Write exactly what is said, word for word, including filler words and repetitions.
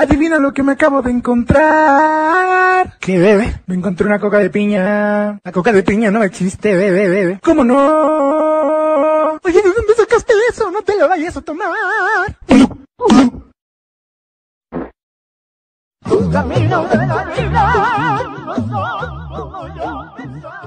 Adivina lo que me acabo de encontrar. ¿Qué, bebé? Me encontré una coca de piña. La coca de piña no existe, bebé, bebé. ¿Cómo no? Oye, ¿de dónde sacaste eso? No te lo vayas a tomar. Tu camino de la vida no son como yo pensaba.